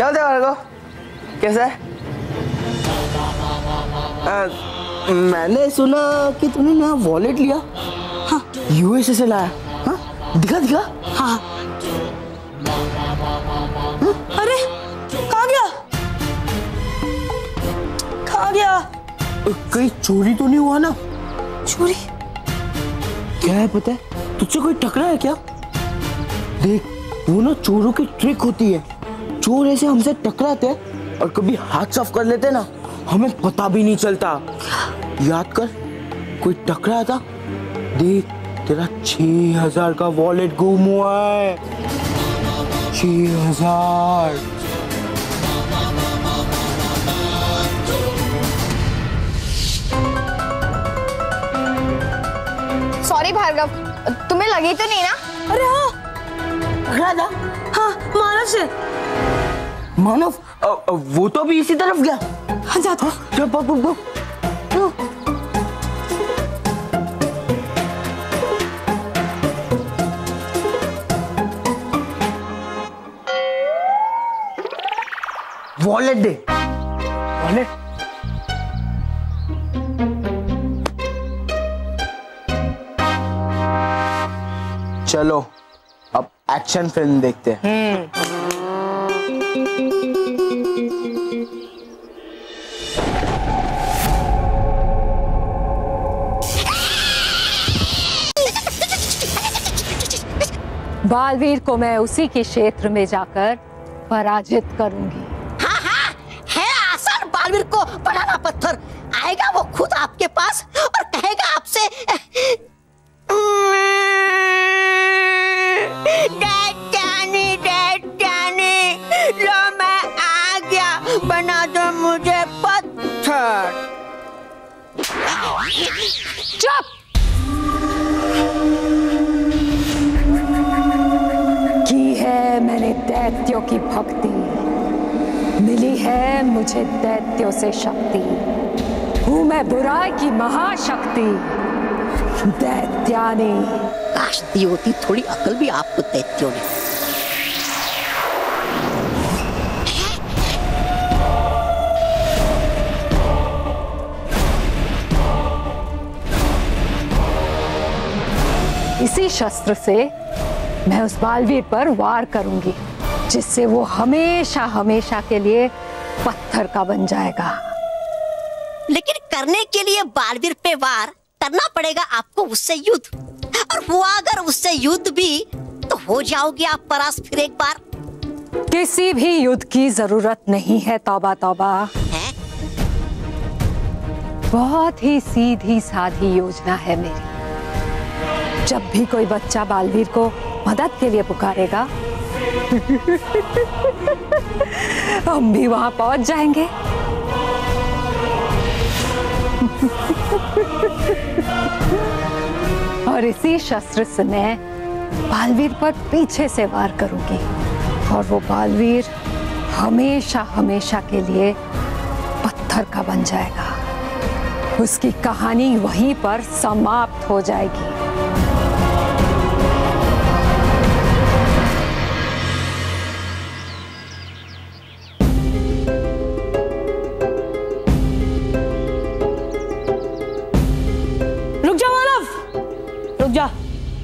क्या होता है भार्गव, कैसा है? मैंने सुना कि तुमने नया वॉलेट लिया। हाँ, यूएसए से लाया। हाँ, दिखा दिखा। हाँ। अरे कहाँ गया? कहाँ गया? कहीं चोरी तो नहीं हुआ ना? चोरी? क्या है पता है? तुझसे कोई टकरा है क्या? देख, वो ना चोरों की ट्रिक होती है। चोर ऐसे हमसे टकराते हैं और कभी हाथ साफ कर लेते ना, हमें पता भी नहीं चलता। याद कर, कोई टकराया था। देख, तेरा 6000 का वॉलेट गुम हुआ है। 6000। सॉरी भार्गव, तुम्हें लगी तो नहीं ना? अरे हाँ, टकराया था। हाँ मानव से। मानव, वो तो अभी इसी तरफ गया। हाँ जाता। जब वॉलेट दे। वॉलेट चलो अब एक्शन फिल्म देखते हैं। बालवीर को मैं उसी के क्षेत्र में जाकर पराजित करूंगी। हाँ हाँ, है आसान बालवीर को बनाना पत्थर। आएगा वो खुद आपके पास और कहेगा आपसे, डैड लो मैं आ गया, बना दो मुझे पत्थर। चुप! की है मैंने दैत्यों की भक्ति, मिली है मुझे दैत्यों से शक्ति। हूँ मैं बुराई की महाशक्ति, दैत्यानी। काश दी होती थोड़ी अकल भी आपको दैत्यों ने। इसी शस्त्र से मैं उस बालवीर पर वार करूंगी, जिससे वो हमेशा हमेशा के लिए पत्थर का बन जाएगा। लेकिन करने के लिए बालवीर पे वार करना पड़ेगा आपको उससे युद्ध, और वो अगर उससे युद्ध भी तो हो जाओगे आप परास्त फिर एक बार। किसी भी युद्ध की जरूरत नहीं है तौबा तौबा। है? बहुत ही सीधी साधी योजना है मेरी। जब भी कोई बच्चा बालवीर को मदद के लिए पुकारेगा हम भी वहां पहुंच जाएंगे। और इसी शस्त्र से मैं बालवीर पर पीछे से वार करूंगी और वो बालवीर हमेशा हमेशा के लिए पत्थर का बन जाएगा। उसकी कहानी वहीं पर समाप्त हो जाएगी। रुक जा।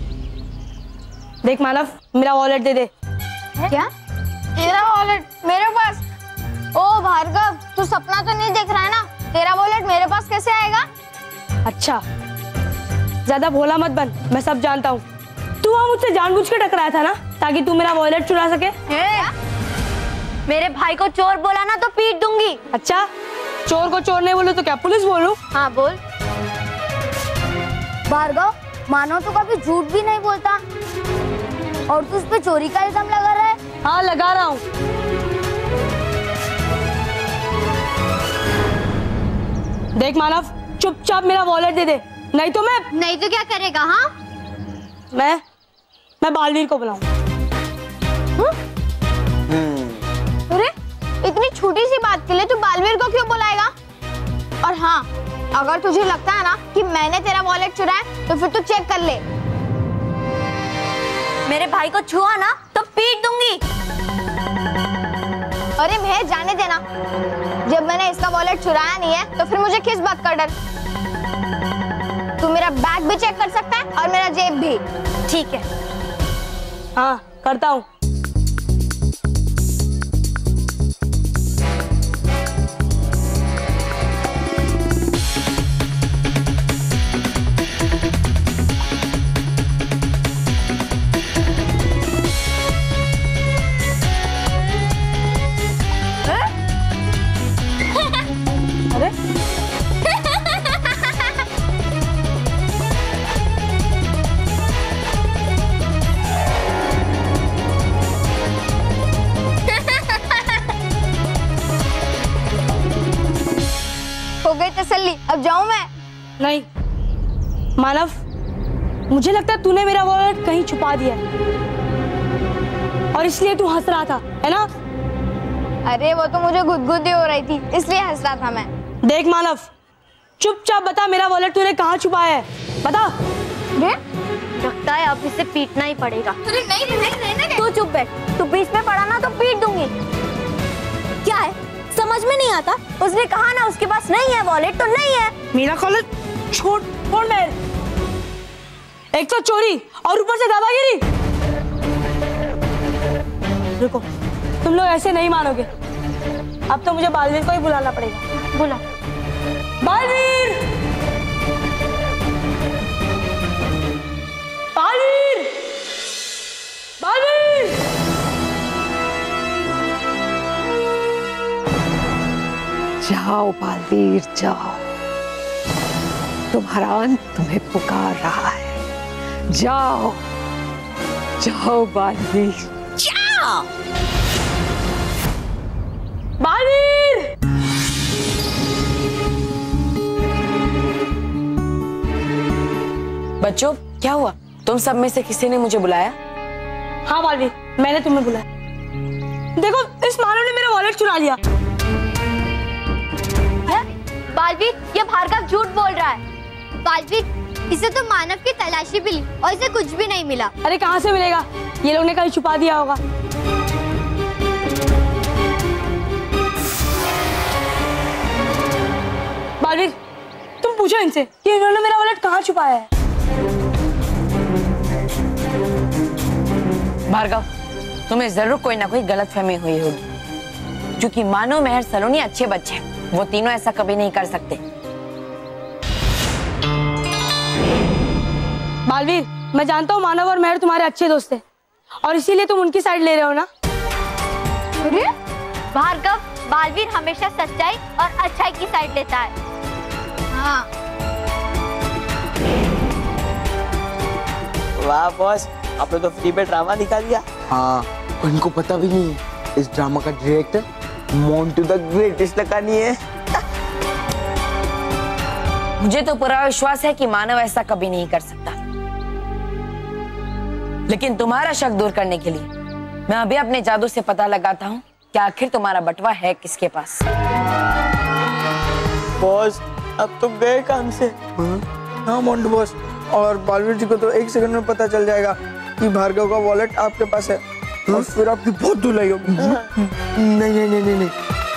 देख मानव, मेरा वॉलेट दे दे। क्या? तेरा वॉलेट मेरे पास? ओ भार्गव, तू सपना तो नहीं देख रहा है ना? तेरा वॉलेट मेरे पास कैसे आएगा? अच्छा, ज्यादा भोला मत बन, मैं सब जानता हूँ। तू वहाँ मुझसे जानबूझ के टकराया था ना, ताकि तू मेरा वॉलेट चुरा सके। मेरे भाई को चोर बोला ना तो पीट दूंगी। अच्छा, चोर को चोर नहीं बोलूं तो क्या पुलिस बोलूं? हाँ बोल। भार्गव, मानो तो कभी झूठ भी नहीं बोलता और तू उस पे चोरी का इल्जाम लगा रहा है। हाँ लगा रहा हूँ। देख मानव, चुपचाप मेरा वॉलेट दे दे, नहीं तो क्या करेगा? हाँ मैं बालवीर को बुलाऊं। अरे इतनी छोटी सी बात के लिए तू बालवीर को क्यों बुलाएगा? और हाँ, अगर तुझे लगता है ना कि मैंने तेरा वॉलेट चुराया तो फिर तू चेक कर ले। मेरे भाई को छुआ ना तो पीट दूंगी। अरे मैं जाने देना, जब मैंने इसका वॉलेट चुराया नहीं है तो फिर मुझे किस बात का डर। तू मेरा बैग भी चेक कर सकता है और मेरा जेब भी। ठीक है, हाँ करता हूँ। अरे हो गई तसल्ली, अब जाऊं मैं? नहीं मानव, मुझे लगता है तूने मेरा वॉलेट कहीं छुपा दिया है और इसलिए तू हंस रहा था, है ना? अरे वो तो मुझे गुदगुदी हो रही थी, इसलिए हंस रहा था मैं। देख मानव, चुपचाप बता मेरा वॉलेट तूने कहाँ छुपाया है, बता। लगता है अब इसे पीटना ही पड़ेगा। अरे नहीं, तू चुप बैठ, तू बीच में पड़ा ना तो पीट दूंगी। क्या है, समझ में नहीं आता? उसने कहा ना उसके पास नहीं है वॉलेट तो नहीं है। मेरा कॉलेज छोड़ मेरे, एक तो चोरी और ऊपर से दादागिरी। रुको, तुम लोग ऐसे नहीं मानोगे, अब तो मुझे बालवीर को ही बुलाना पड़ेगा। बुला। बालवीर, बालवीर, बालवीर। जाओ बालवीर जाओ, तुम्हारा अंत तुम्हें पुकार रहा है। जाओ जाओ बालवीर, जाओ। बालवीर, बच्चों क्या हुआ? तुम सब में से किसी ने मुझे बुलाया? हाँ बालवीर, मैंने तुम्हें बुलाया। देखो, इस मानव ने मेरा वॉलेट चुरा लिया। बालवीर, ये भार्गव झूठ बोल रहा है। बालवीर, इसे तो मानव की तलाशी भी ली और इसे कुछ भी नहीं मिला। अरे कहाँ से मिलेगा, ये लोग ने कहीं छुपा दिया होगा। बालवीर, तुम पूछो इनसे कि इन्होंने मेरा वॉलेट कहाँ छुपाया है। भार्गव, तुम्हें जरूर कोई ना कोई गलतफहमी हुई होगी, क्योंकि मानव, मेहर, सलोनी अच्छे बच्चे हैं, वो तीनों ऐसा कभी नहीं कर सकते। बालवीर, मैं जानता हूँ मानव और मेहर तुम्हारे अच्छे दोस्त हैं और इसीलिए तुम उनकी साइड ले रहे हो ना। अरे भार्गव, बालवीर हमेशा सच्चाई और अच्छाई की साइड लेता है। हाँ। वाह बॉस, आपने तो फ्री में ड्रामा दिखा दिया। हाँ, और इनको पता भी नहीं है इस ड्रामा का director Montu the greatest Lakhani है। मुझे तो पूरा विश्वास है कि मानव ऐसा कभी नहीं कर सकता, लेकिन तुम्हारा शक दूर करने के लिए मैं अभी अपने जादू से पता लगाता हूँ कि आखिर तुम्हारा बटवा है किसके पास। बॉस, अब तो गए काम से। हाँ मोंटू बॉस, और बालवीर जी को तो 1 सेकंड में पता चल जाएगा कि भार्गव का वॉलेट आपके पास है, और फिर आपकी बहुत धुलाई होगी। नहीं नहीं नहीं नहीं, नहीं।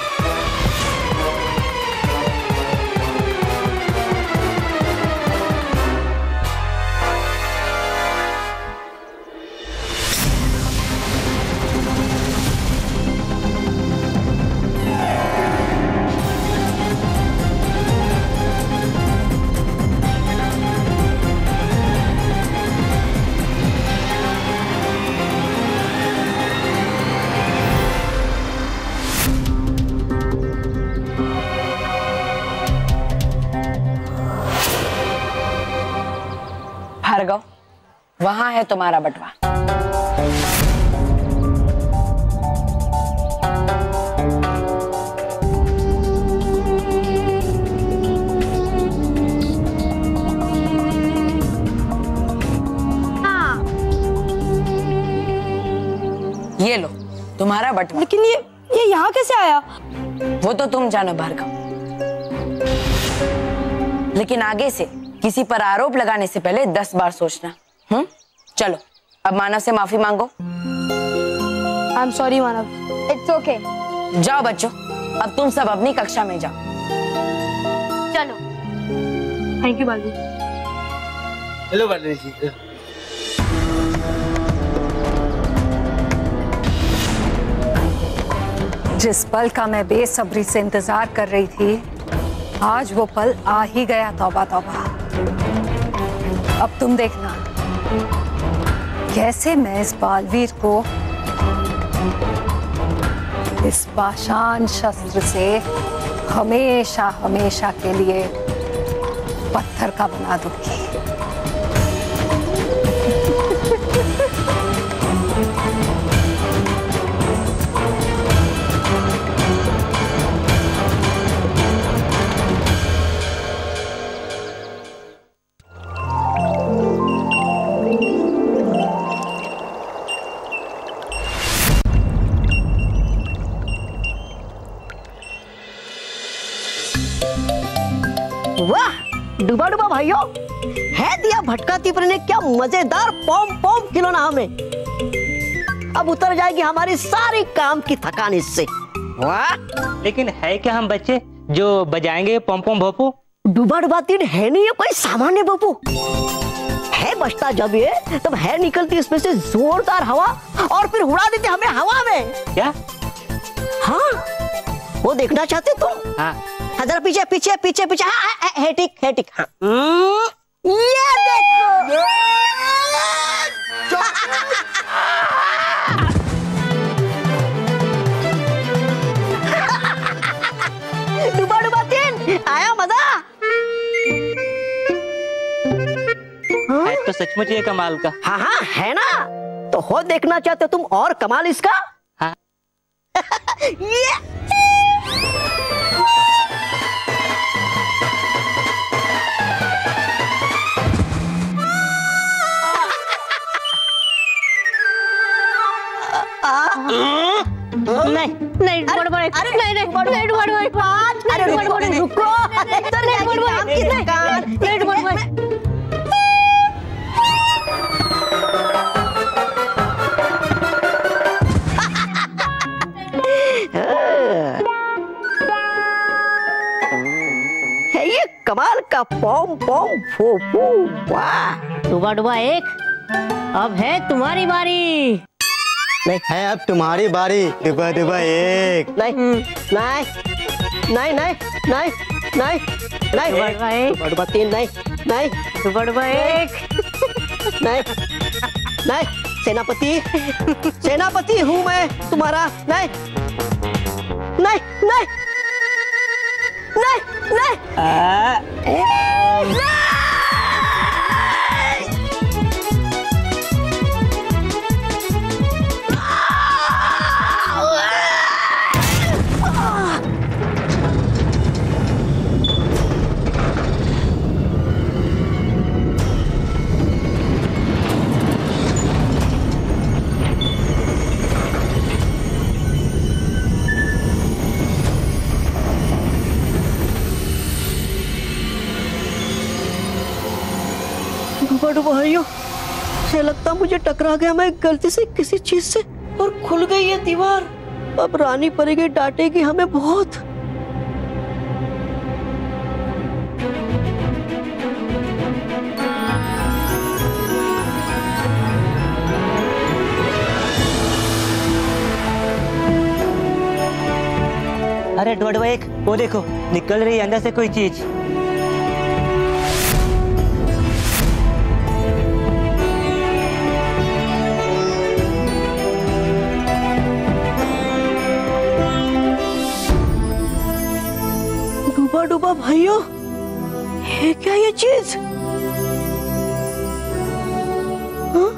भार्गव, वहां है तुम्हारा बटवा। हाँ। ये लो तुम्हारा बटवा। लेकिन ये यहाँ कैसे आया? वो तो तुम जानो भार्गव, लेकिन आगे से किसी पर आरोप लगाने से पहले 10 बार सोचना। चलो, अब मानव से माफी मांगो। I am sorry Manav. It's okay. जाओ बच्चों, अब तुम सब अपनी कक्षा में जाओ। चलो। Thank you Balveer. Hello Balveer ji. जिस पल का मैं बेसब्री से इंतजार कर रही थी, आज वो पल आ ही गया। तौबा तौबा। अब तुम देखना कैसे मैं इस बालवीर को इस पाषाण शस्त्र से हमेशा हमेशा के लिए पत्थर का बना दूंगी। वाह डुबा डुबा भाइयों, है दिया भटका तिपर ने क्या मजेदार पॉम पॉम खिलौना हमें। अब उतर जाएगी हमारी सारी काम की थकान इससे। वाह, लेकिन है क्या हम बच्चे जो बजाएंगे पॉम पॉम भोपू? डुबा डुबा तीर है नहीं ये कोई सामान्य भोपू है। बजता जब ये तब है निकलती इसमें से जोरदार हवा और फिर उड़ा देते हमें हवा में। क्या? हाँ, वो देखना चाहते तुम? हाँ जरा पीछे पीछे पीछे पीछे। हाँ, है ठीक है ठीक। हाँ ये देखो। डुबा डुबा तीन आया मजा। है तो सचमुच ये कमाल का। हाँ हाँ है ना, तो हो देखना चाहते तुम और कमाल इसका? हाँ ये नहीं नहीं बड़बड़। अरे नहीं नहीं बड़बड़ नहीं बड़बड़। अरे बड़बड़ रुको। नहीं बड़बड़ नहीं बड़बड़। है ये कमाल का पॉम पॉम फोफू। वाह डुबा डुबा एक, अब है तुम्हारी बारी। नहीं है अब तुम्हारी बारी। डुबा डुबा एक। नहीं नहीं नहीं नहीं नहीं नहीं नहीं डुबा डुबा एक, डुबा डुबा तीन। नहीं नहीं डुबा डुबा एक। नहीं नहीं सेनापति सेनापति हूँ मैं तुम्हारा। नहीं नहीं नहीं नहीं नहीं नहीं। भाइयों से लगता मुझे टकरा गया मैं गलती से किसी चीज से और खुल गई ये दीवार। अब रानी परेगी, डांटेगी हमें बहुत। अरे डुबा डुबा एक, वो देखो निकल रही है अंदर से कोई चीज। डूबा डूबा भाइयों, ये क्या ये चीज? हाँ?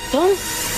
तुम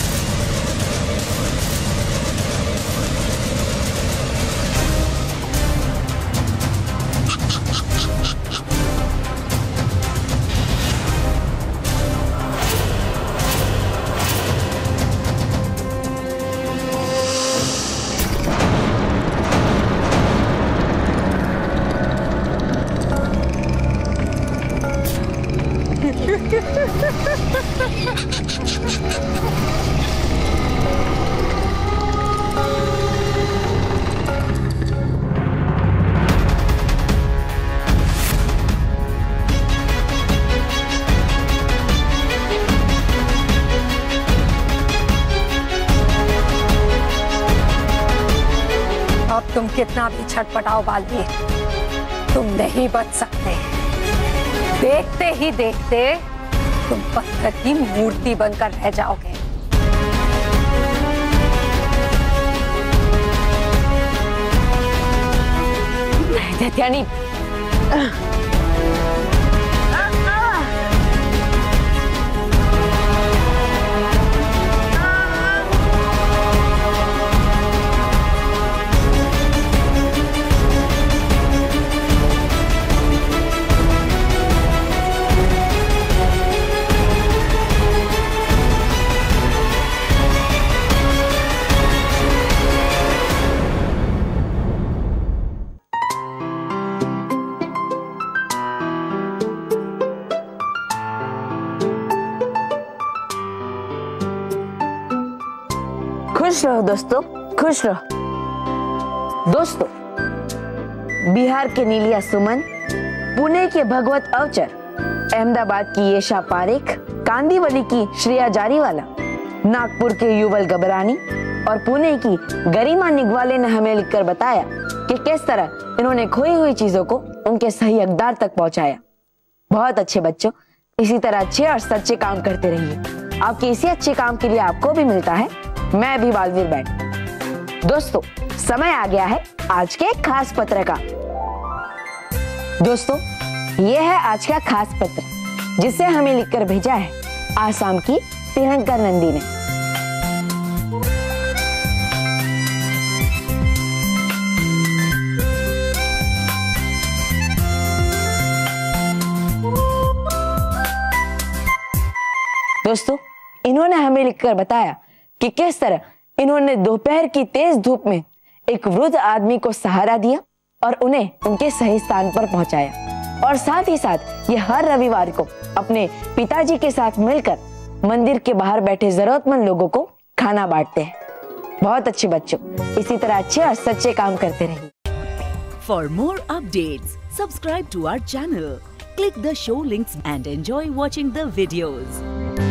अब तुम कितना भी छटपटाओ बालवीर, तुम नहीं बच सकते। देखते ही देखते तुम पत्थर की मूर्ति बनकर रह जाओगे। दैत्यानी, खुश रहो दोस्तों, खुश रहो दोस्तों। बिहार के नीलिया सुमन, पुणे के भगवत अवचर, अहमदाबाद की येशा पारेख, कांदीवली की श्रेया जारीवाला, नागपुर के युवल गबरानी और पुणे की गरिमा निगवाले ने हमें लिखकर बताया कि किस तरह इन्होंने खोई हुई चीजों को उनके सही हकदार तक पहुंचाया। बहुत अच्छे बच्चों, इसी तरह अच्छे और सच्चे काम करते रहिए। आपके इसी अच्छे काम के लिए आपको भी मिलता है मैं भी बालवीर बैंड। दोस्तों, समय आ गया है आज के खास पत्र का। दोस्तों, ये है आज का खास पत्र जिसे हमें लिखकर भेजा है आसाम की तिरंकर नंदी ने। दोस्तों, इन्होंने हमें लिखकर बताया कि किस तरह इन्होंने दोपहर की तेज धूप में एक वृद्ध आदमी को सहारा दिया और उन्हें उनके सही स्थान पर पहुंचाया। और साथ ही साथ ये हर रविवार को अपने पिताजी के साथ मिलकर मंदिर के बाहर बैठे जरूरतमंद लोगों को खाना बांटते हैं। बहुत अच्छे बच्चों, इसी तरह अच्छे और सच्चे काम करते रहिए। For more updates, subscribe to our channel, click the show links and enjoy watching the videos.